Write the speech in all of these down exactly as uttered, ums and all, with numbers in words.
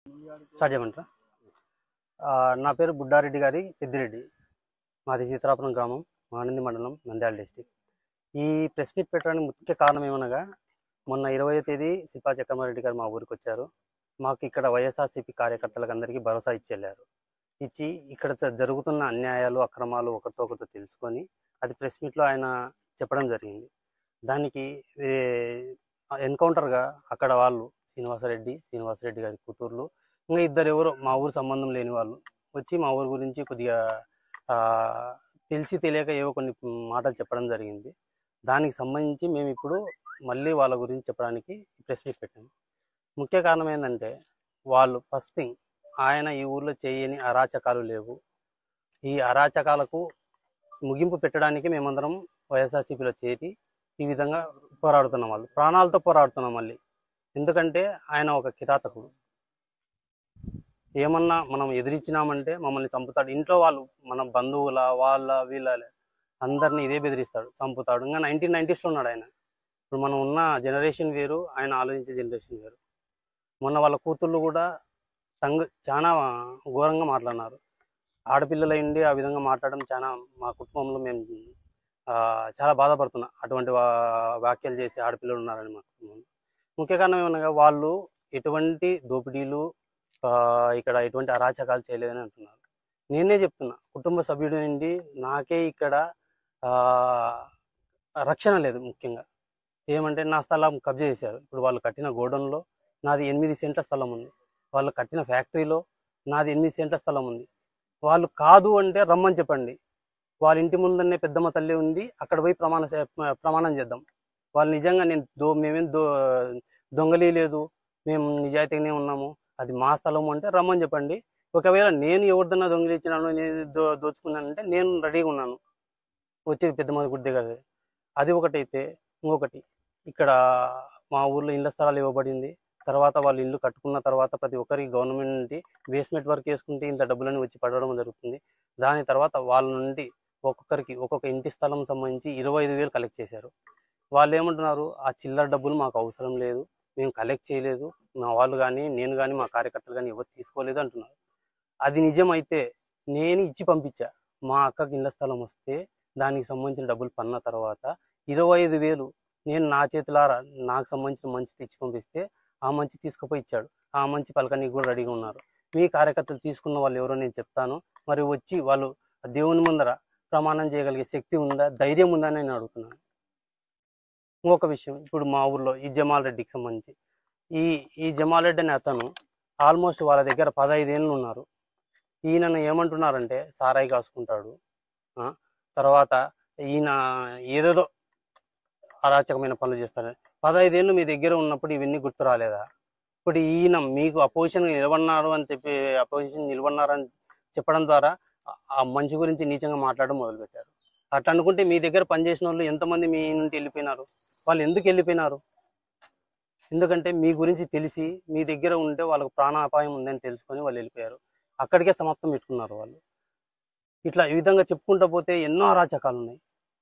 Start చేయమంటారా? నా పేరు బుడ్డారెడ్డి గారి పెద్దిరెడ్డి. మాది సీతారాపురం గ్రామం, మానంది మండలం, నంద్యాల డిస్టిక్. ఈ ప్రెస్ మీట్ పెట్టడానికి ముఖ్య కారణం ఏమనగా, మొన్న ఇరవయో తేదీ సిపా చక్రమారెడ్డి గారు మా ఊరికి వచ్చారు. మాకు ఇక్కడ వైఎస్ఆర్సీపీ కార్యకర్తలకు అందరికీ భరోసా ఇచ్చి వెళ్ళారు. ఇచ్చి ఇక్కడ జరుగుతున్న అన్యాయాలు, అక్రమాలు ఒకరితో ఒకరితో తెలుసుకొని అది ప్రెస్ మీట్లో ఆయన చెప్పడం జరిగింది. దానికి ఎన్కౌంటర్గా అక్కడ వాళ్ళు శ్రీనివాసరెడ్డి శ్రీనివాసరెడ్డి గారి కూతుర్లు ఇంకా ఇద్దరు ఎవరో మా ఊరు సంబంధం లేని వాళ్ళు వచ్చి మా ఊరు గురించి కొద్దిగా తెలిసి తెలియక ఏవో కొన్ని మాటలు చెప్పడం జరిగింది. దానికి సంబంధించి మేము ఇప్పుడు మళ్ళీ వాళ్ళ గురించి చెప్పడానికి ప్రెస్ మీట్ పెట్టాము. ముఖ్య కారణం ఏంటంటే, వాళ్ళు ఫస్ట్ థింగ్ ఆయన ఈ ఊర్లో చేయని అరాచకాలు లేవు. ఈ అరాచకాలకు ముగింపు పెట్టడానికి మేమందరం వైఎస్ఆర్సీపీలో చేరి ఈ విధంగా పోరాడుతున్నాం. వాళ్ళు ప్రాణాలతో పోరాడుతున్నాం మళ్ళీ. ఎందుకంటే ఆయన ఒక కిరాతకుడు. ఏమన్నా మనం ఎదిరించినామంటే మమ్మల్ని చంపుతాడు. ఇంట్లో వాళ్ళు మన బంధువుల వాళ్ళ వీళ్ళ అందరినీ ఇదే బెదిరిస్తాడు, చంపుతాడు. ఇంకా నైన్టీన్ నైంటీస్లో ఉన్నాడు ఆయన. ఇప్పుడు మనం ఉన్న జనరేషన్ వేరు, ఆయన ఆలోచించే జనరేషన్ వేరు. మొన్న వాళ్ళ కూతుళ్ళు కూడా సంగ చాలా ఘోరంగా మాట్లాడినారు. ఆడపిల్లల ఇండి ఆ విధంగా మాట్లాడడం చాలా మా కుటుంబంలో మేము చాలా బాధపడుతున్నాం. అటువంటి వ్యాఖ్యలు చేసి ఆడపిల్లలు ఉన్నారని మా కుటుంబంలో. ముఖ్య కారణం ఏమనగా, వాళ్ళు ఎటువంటి దోపిడీలు ఇక్కడ ఎటువంటి అరాచకాలు చేయలేదని అంటున్నారు. నేనే చెప్తున్నా, కుటుంబ సభ్యుడి నుండి నాకే ఇక్కడ రక్షణ లేదు. ముఖ్యంగా ఏమంటే, నా స్థలం కబ్జా చేశారు. ఇప్పుడు వాళ్ళు కట్టిన గోడౌన్లో నాది ఎనిమిది సెంట్ల స్థలం ఉంది. వాళ్ళు కట్టిన ఫ్యాక్టరీలో నాది ఎనిమిది సెంట్ల స్థలం ఉంది. వాళ్ళు కాదు అంటే రమ్మని చెప్పండి. వాళ్ళ ఇంటి ముందరనే పెద్దమ్మ తల్లి ఉంది, అక్కడ పోయి ప్రమాణ ప్రమాణం చేద్దాం. వాళ్ళు నిజంగా నేను దో మేమేం దో దొంగలీ లేదు, మేము నిజాయితీగానే ఉన్నాము, అది మా స్థలం అంటే రమ్మని చెప్పండి. ఒకవేళ నేను ఎవరిదన్నా దొంగలు ఇచ్చినాను, నేను దో దోచుకున్నానంటే నేను రెడీగా ఉన్నాను వచ్చి పెద్దమ్మ గుడి దగ్గర. అది ఒకటైతే, ఇంకొకటి ఇక్కడ మా ఊర్లో ఇళ్ల స్థలాలు ఇవ్వబడింది. తర్వాత వాళ్ళు ఇల్లు కట్టుకున్న తర్వాత ప్రతి ఒక్కరికి గవర్నమెంట్ నుండి బేస్మెంట్ వర్క్ వేసుకుంటే ఇంత డబ్బులని వచ్చి పడడం జరుగుతుంది. దాని తర్వాత వాళ్ళ నుండి ఒక్కొక్కరికి ఒక్కొక్క ఇంటి స్థలం సంబంధించి ఇరవై ఐదు వేలు కలెక్ట్ చేశారు. వాళ్ళు ఏమంటున్నారు, ఆ చిల్లర డబ్బులు మాకు అవసరం లేదు, మేము కలెక్ట్ చేయలేదు, మా వాళ్ళు కానీ నేను కానీ మా కార్యకర్తలు కానీ ఎవరు తీసుకోలేదు అంటున్నారు. అది నిజమైతే నేను ఇచ్చి పంపించా. మా అక్కకి ఇళ్ల స్థలం వస్తే దానికి సంబంధించిన డబ్బులు పన్న తర్వాత ఇరవై ఐదు వేలు నేను నా చేతులారా నాకు సంబంధించిన మంచి తెచ్చి పంపిస్తే ఆ మంచి తీసుకుపోయి ఇచ్చాడు. ఆ మంచి పలకనికి కూడా రెడీగా ఉన్నారు. మీ కార్యకర్తలు తీసుకున్న వాళ్ళు ఎవరో నేను చెప్తాను, మరి వచ్చి వాళ్ళు దేవుని ముందర ప్రమాణం చేయగలిగే శక్తి ఉందా, ధైర్యం ఉందా అని నేను అడుగుతున్నాను. ఇంకొక విషయం, ఇప్పుడు మా ఊర్లో ఈ జమాల్ రెడ్డికి సంబంధించి ఈ ఈ జమాల్ రెడ్డి అనే అతను ఆల్మోస్ట్ వాళ్ళ దగ్గర పదహైదు ఏళ్ళు ఉన్నారు. ఈయనను ఏమంటున్నారంటే సారాయి కాసుకుంటాడు, తర్వాత ఈయన ఏదేదో అరాచకమైన పనులు చేస్తారు. పదహైదేళ్ళు మీ దగ్గర ఉన్నప్పుడు ఇవన్నీ గుర్తు రాలేదా? ఇప్పుడు ఈయన మీకు అపోజిషన్ నిలబడినారు అని చెప్పి అపోజిషన్ నిలబడినారని చెప్పడం ద్వారా ఆ మంచి గురించి నీచంగా మాట్లాడడం మొదలుపెట్టారు. అట్లా అనుకుంటే మీ దగ్గర పనిచేసిన వాళ్ళు ఎంతమంది మీ నుండి వెళ్ళిపోయినారు? వాళ్ళు ఎందుకు వెళ్ళిపోయినారు? ఎందుకంటే మీ గురించి తెలిసి మీ దగ్గర ఉంటే వాళ్ళకు ప్రాణాపాయం ఉందని తెలుసుకొని వాళ్ళు వెళ్ళిపోయారు. అక్కడికే సమాప్తం పెట్టుకున్నారు వాళ్ళు. ఇట్లా ఈ విధంగా చెప్పుకుంటూ పోతే ఎన్నో అరాచకాలు ఉన్నాయి.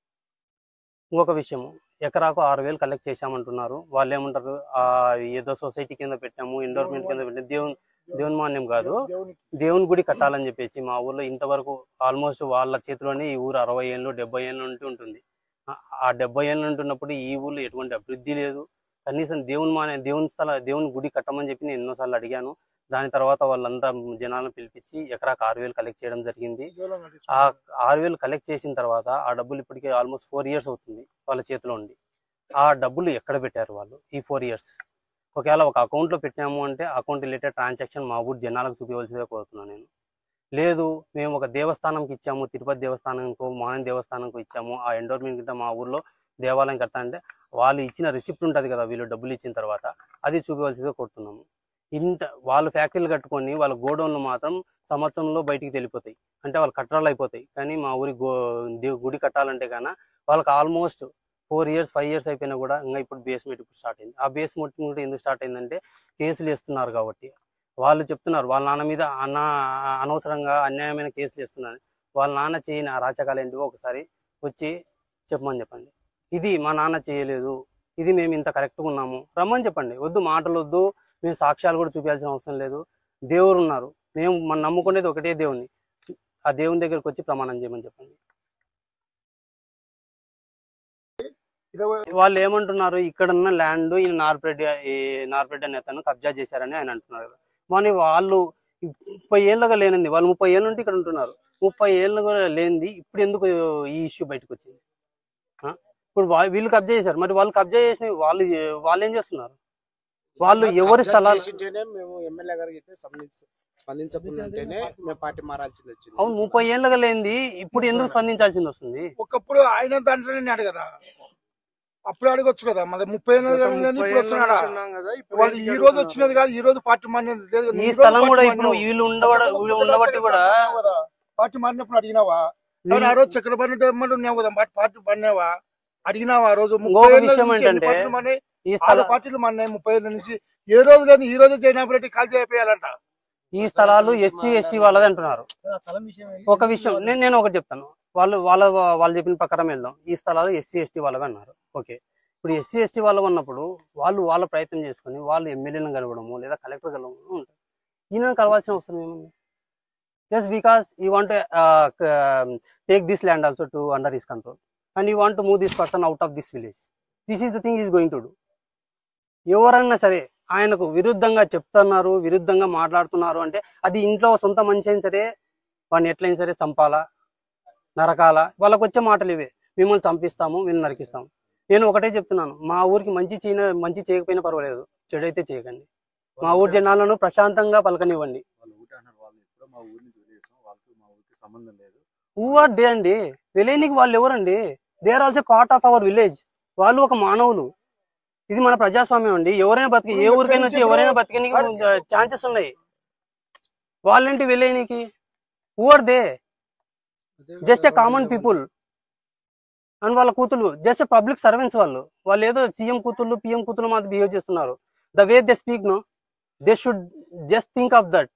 ఇంకొక విషయము, ఎకరాకు ఆరు వేలు కలెక్ట్ చేశామంటున్నారు. వాళ్ళు ఏమంటారు, ఆ ఏదో సొసైటీ కింద పెట్టాము, ఎండోర్మెంట్ కింద పెట్టాము, దేవుని దేవుని మాన్యం కాదు, దేవుని గుడి కట్టాలని చెప్పేసి మా ఊర్లో ఇంతవరకు ఆల్మోస్ట్ వాళ్ళ చేతిలోనే ఈ ఊరు అరవై ఏళ్ళు డెబ్బై ఏళ్ళ నుండి ఉంటుంది. ఆ డెబ్బై ఏళ్ళు ఉంటున్నప్పుడు ఈ ఊర్లో ఎటువంటి అభివృద్ధి లేదు. కనీసం దేవుని మానే దేవుని స్థల దేవుని గుడి కట్టమని చెప్పి నేను ఎన్నోసార్లు అడిగాను. దాని తర్వాత వాళ్ళంతా జనాలను పిలిపించి ఎకరాకు ఆరు వేలు కలెక్ట్ చేయడం జరిగింది. ఆ ఆరు వేలు కలెక్ట్ చేసిన తర్వాత ఆ డబ్బులు ఇప్పటికే ఆల్మోస్ట్ ఫోర్ ఇయర్స్ అవుతుంది వాళ్ళ చేతిలో ఉండి. ఆ డబ్బులు ఎక్కడ పెట్టారు వాళ్ళు ఈ ఫోర్ ఇయర్స్? ఒకవేళ ఒక అకౌంట్లో పెట్టినాము అంటే అకౌంట్ రిలేటెడ్ ట్రాన్సాక్షన్ మా ఊరు జనాలకు చూపించవలసిగా కోరుతున్నాను నేను. లేదు, మేము ఒక దేవస్థానంకి ఇచ్చాము, తిరుపతి దేవస్థానంకు, మానం దేవస్థానంకు ఇచ్చాము, ఆ ఎండోర్మెంట్ కింద మా ఊర్లో దేవాలయం కడతా అంటే వాళ్ళు ఇచ్చిన రిసిప్ట్ ఉంటుంది కదా, వీళ్ళు డబ్బులు ఇచ్చిన తర్వాత అది చూపించవలసిగా కోరుతున్నాము. ఇంత వాళ్ళు ఫ్యాక్టరీలు కట్టుకొని వాళ్ళ గోడౌన్లు మాత్రం సంవత్సరంలో బయటికి వెళ్ళిపోతాయి, అంటే వాళ్ళు కట్టడాలు అయిపోతాయి. కానీ మా ఊరి గో గుడి కట్టాలంటే కానీ వాళ్ళకి almost four years five years అయిపోయినా కూడా ఇంకా ఇప్పుడు బేస్మెంట్ ఇప్పుడు స్టార్ట్ అయింది. ఆ బేస్మెంట్ కూడా ఎందుకు స్టార్ట్ అయిందంటే కేసులు వేస్తున్నారు కాబట్టి. వాళ్ళు చెప్తున్నారు వాళ్ళ నాన్న మీద అన్న అనవసరంగా అన్యాయమైన కేసులు వేస్తున్నారు. వాళ్ళ నాన్న చేయని అరాచకాలు ఏంటివో ఒకసారి వచ్చి చెప్పమని చెప్పండి. ఇది మా నాన్న చేయలేదు, ఇది మేము ఇంత కరెక్ట్గా ఉన్నాము రమ్మని చెప్పండి. వద్దు మాటలు వద్దు, మేము సాక్ష్యాలు కూడా చూపించాల్సిన అవసరం లేదు. దేవుడు ఉన్నారు, మేము మనం నమ్ముకునేది ఒకటే దేవుని. ఆ దేవుని దగ్గరకు వచ్చి ప్రమాణం చేయమని చెప్పండి. వాళ్ళు ఏమంటున్నారు, ఇక్కడున్న ల్యాండ్ ఈ నార్పరెడ్డి ఈ నార్పరెడ్డి అనే అతను కబ్జా చేశారని ఆయన అంటున్నారు కదా. మరి వాళ్ళు ముప్పై ఏళ్ళగా లేనింది, వాళ్ళు ముప్పై ఏళ్ళ నుండి ఇక్కడ ఉంటున్నారు, ముప్పై ఏళ్ళగా లేనిది ఇప్పుడు ఎందుకు ఈ ఇష్యూ బయటకు వచ్చింది? ఇప్పుడు వీళ్ళు కబ్జా చేశారు, మరి వాళ్ళు కబ్జా చేసిన వాళ్ళు వాళ్ళు ఏం చేస్తున్నారు? వాళ్ళు ఎవరి స్థలాలు? అవును, ముప్పై ఏళ్ళగా లేనిది ఇప్పుడు ఎందుకు స్పందించాల్సింది వస్తుంది? ఒకప్పుడు ఆయన దాంట్లోనే ఉన్నాడు కదా, అప్పుడు అడగొచ్చు కదా. మరి ముప్పై ఏళ్ళు ఇప్పుడు వచ్చినాడా? వాళ్ళు ఈ రోజు వచ్చినది కాదు, ఈ రోజు పార్టీ మారినది. ఈ స్థలం కూడా ఇప్పుడు వీళ్ళు ఉండబట్టి కూడా పార్టీ మారినప్పుడు అడిగినావా? ఆ రోజు చక్రపాణి ఉన్నావు కదా, పార్టీ పడినావా? అడిగినావా? ఆ రోజు విషయం ఏంటంటే ఈ పార్టీలు మారినాయి ముప్పై ఏళ్ళ నుంచి. ఏ రోజు లేదు, ఈ రోజు జైనాపరెడ్డి కాల్ చేయాలంట. ఈ స్థలాలు ఎస్సీ ఎస్టీ వాళ్ళది అంటున్నారు. ఒక విషయం నేను నేను ఒకటి చెప్తాను, వాళ్ళు వాళ్ళ వాళ్ళు చెప్పిన ప్రకారం వెళ్దాం. ఈ స్థలాలు ఎస్సీ ఎస్టీ వాళ్ళవి అన్నారు. ఓకే, ఇప్పుడు ఎస్సీ ఎస్టీ వాళ్ళు ఉన్నప్పుడు వాళ్ళు వాళ్ళ ప్రయత్నం చేసుకుని వాళ్ళు ఎమ్మెల్యేలను కలవడము లేదా కలెక్టర్ కలవడము ఉంటుంది. ఈయన కలవాల్సిన అవసరం ఏముంది? Just because you want take this land also to under his control and you want to move this person out of this village. This is the thing is going to do. ఎవరన్నా సరే ఆయనకు విరుద్ధంగా చెప్తున్నారు, విరుద్ధంగా మాట్లాడుతున్నారు అంటే అది ఇంట్లో సొంత మనిషి అయినా సరే వాడిని ఎట్లయినా సరే చంపాలా, నరకాల. వాళ్ళకు వచ్చే మాటలు ఇవే, మిమ్మల్ని చంపిస్తాము, మేము నరికిస్తాము. నేను ఒకటే చెప్తున్నాను, మా ఊరికి మంచి చీన మంచి చేయకపోయినా పర్వాలేదు, చెడైతే చేయకండి. మా ఊరి జనాలను ప్రశాంతంగా పలకనివ్వండి. హూ ఆర్ దే అండి? విలేజ్కి వాళ్ళు ఎవరండి? They are also part of our village. వాళ్ళు ఒక మానవులు. ఇది మన ప్రజాస్వామ్యం అండి. ఎవరైనా బతికి ఏ ఊరికైనా వచ్చి ఎవరైనా బతికనికి ఛాన్సెస్ ఉన్నాయి. వాళ్ళేంటి విలేజ్కి? Who are they? Just a common people. And వాళ్ళ కూతుళ్ళు జస్ట్ పబ్లిక్ సర్వెంట్స్. వాళ్ళు వాళ్ళు ఏదో సీఎం కూతుళ్ళు పిఎం కూతుళ్ళు మాత్రం బిహేవ్ చేస్తున్నారు. The way they speak no, they should just think of that.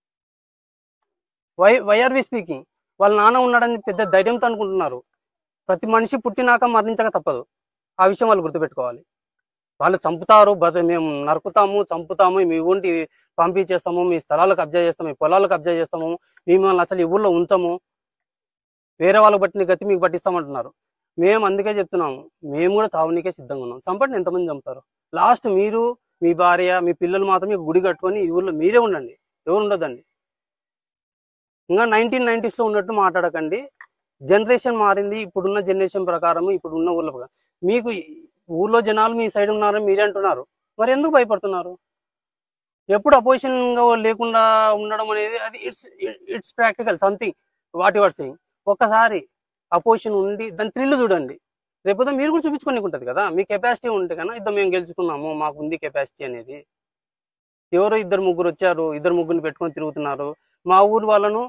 Why why are we speaking? వాళ్ళ నాన్న ఉన్నాడని పెద్ద ధైర్యంతో అనుకుంటున్నారు. ప్రతి మనిషి పుట్టినాక మరణించక తప్పదు. ఆ విషయం వాళ్ళు గుర్తుపెట్టుకోవాలి. వాళ్ళు చంపుతారు, బత మేము నరుకుతాము, చంపుతాము, మీ ఊంటి పంపించేస్తాము, మీ స్థలాలు కబ్జా చేస్తాము, మీ పొలాలు కబ్జా చేస్తాము, మిమ్మల్ని అసలు ఈ ఊళ్ళో ఉంచము, వేరే వాళ్ళకి బట్టిన గతి మీకు పట్టిస్తామంటున్నారు. మేము అందుకే చెప్తున్నాము, మేము కూడా చావునికే సిద్ధంగా ఉన్నాం. చంపండి, ఎంతమంది చంపుతారు? లాస్ట్ మీరు, మీ భార్య, మీ పిల్లలు మాత్రం మీకు గుడి కట్టుకొని ఈ ఊళ్ళో మీరే ఉండండి, ఎవరు ఉండదండి. ఇంకా నైన్టీన్ నైన్టీస్లో ఉన్నట్టు మాట్లాడకండి. జనరేషన్ మారింది. ఇప్పుడున్న జనరేషన్ ప్రకారం ఇప్పుడున్న ఊళ్ళో ప్రకారం మీకు ఊళ్ళో జనాలు మీ సైడ్ ఉన్నారని మీరే అంటున్నారు. మరి ఎందుకు భయపడుతున్నారు? ఎప్పుడు అపోజిషన్ లేకుండా ఉండడం అనేది అది it's it's practical something what your saying. ఒక్కసారి అపోజిషన్ ఉండి దాని థ్రిల్ చూడండి. రేపు మీరు కూడా చూపించుకోనికి ఉంటుంది కదా. మీ కెపాసిటీ ఉంటే కన్నా ఇద్దరు మేము గెలుచుకున్నాము, మాకు ఉంది కెపాసిటీ అనేది. ఎవరో ఇద్దరు ముగ్గురు వచ్చారు, ఇద్దరు ముగ్గురిని పెట్టుకొని తిరుగుతున్నారు. మా ఊరు వాళ్ళను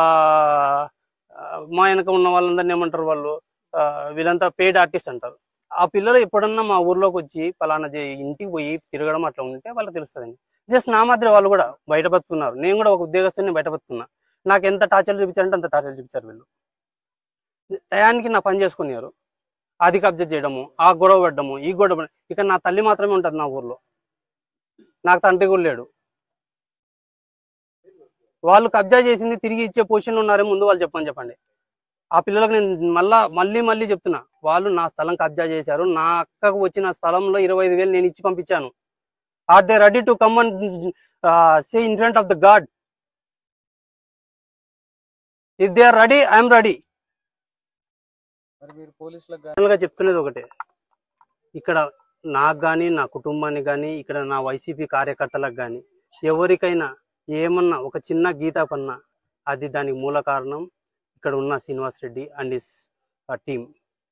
మా వెనక ఉన్న వాళ్ళందరినీ ఏమంటారు వాళ్ళు, వీళ్ళంతా పెయిడ్ ఆర్టిస్ట్ అంటారు. ఆ పిల్లలు ఎప్పుడన్నా మా ఊర్లోకి వచ్చి పలానా ఇంటికి పోయి తిరగడం అట్లా ఉంటే వాళ్ళకి తెలుస్తుందండి. జస్ట్ నా మాదిరి వాళ్ళు కూడా బయట బతుకున్నారు. నేను కూడా ఒక ఉద్యోగస్తుని బయట బతుకున్నా. నాకు ఎంత టార్చర్లు చూపించారంటే అంత టార్చర్లు చూపించారు వీళ్ళు. టయానికి నా పని చేసుకున్నారు. అది కబ్జా చేయడము, ఆ గొడవ పడ్డము, ఈ గొడవ. ఇక నా తల్లి మాత్రమే ఉంటుంది నా ఊర్లో, నాకు తండ్రి కూడా లేడు. వాళ్ళు కబ్జా చేసింది తిరిగి ఇచ్చే పొజిషన్లో ఉన్నారే ముందు వాళ్ళు చెప్పని చెప్పండి. ఆ పిల్లలకు నేను మళ్ళా మళ్ళీ మళ్ళీ చెప్తున్నా, వాళ్ళు నా స్థలం కబ్జా చేశారు. నా అక్కకు వచ్చిన స్థలంలో ఇరవై ఐదు వేలు నేను ఇచ్చి పంపించాను. Are they ready to come and say in front of the god? If they are ready, I'm ready. చెప్తున్నది ఒకటే, ఇక్కడ నాకు కానీ నా కుటుంబానికి కానీ ఇక్కడ నా వైసీపీ కార్యకర్తలకు కానీ ఎవరికైనా ఏమన్నా ఒక చిన్న గీత పన్నా అది దానికి మూల కారణం ఇక్కడ ఉన్న Srinivas Reddy and his team.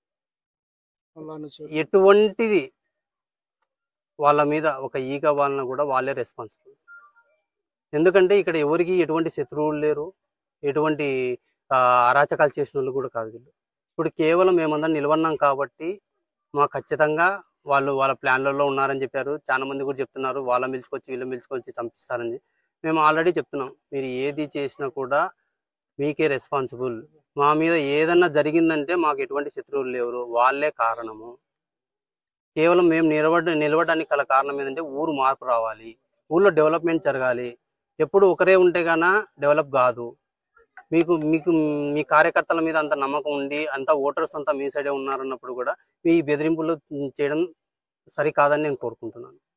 ఎటువంటిది వాళ్ళ మీద ఒక ఈగ వాళ్ళని కూడా వాళ్ళే రెస్పాన్సిబుల్. ఎందుకంటే ఇక్కడ ఎవరికి ఎటువంటి శత్రువులు లేరు, ఎటువంటి అరాచకాలు చేసిన వాళ్ళు కూడా కాదు వీళ్ళు. ఇప్పుడు కేవలం మేమందరం నిలబడినాం కాబట్టి మా ఖచ్చితంగా వాళ్ళు వాళ్ళ ప్లాన్లలో ఉన్నారని చెప్పారు. చాలా మంది కూడా చెప్తున్నారు వాళ్ళ పిలుచుకొచ్చి వీళ్ళు పిలుచుకొచ్చి చంపిస్తారని. మేము ఆల్రెడీ చెప్తున్నాం, మీరు ఏది చేసినా కూడా మీకే రెస్పాన్సిబుల్. మా మీద ఏదన్నా జరిగిందంటే మాకు ఎటువంటి శత్రువులు లేరు, వాళ్ళే కారణము. కేవలం మేము నిలబడ నిలబడడానికి గల కారణం ఏంటంటే ఊరు మార్పు రావాలి, ఊళ్ళో డెవలప్మెంట్ జరగాలి. ఎప్పుడు ఒకరే ఉంటే గానా డెవలప్ కాదు. మీకు మీకు మీ కార్యకర్తల మీద అంత నమ్మకం ఉండి అంత ఓటర్స్ అంతా మీ సైడే ఉన్నారన్నప్పుడు కూడా మీ బెదిరింపులు చేయడం సరికాదని నేను కోరుకుంటున్నాను.